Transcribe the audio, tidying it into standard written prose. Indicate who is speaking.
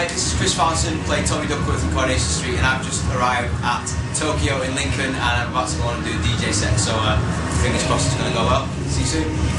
Speaker 1: mate, this is Chris Fountain playing Tommy Duckworth in Coronation Street, and I've just arrived at Tokyo in Lincoln, and I'm about to go on and do a DJ set, so fingers crossed it's going to go well. See you soon.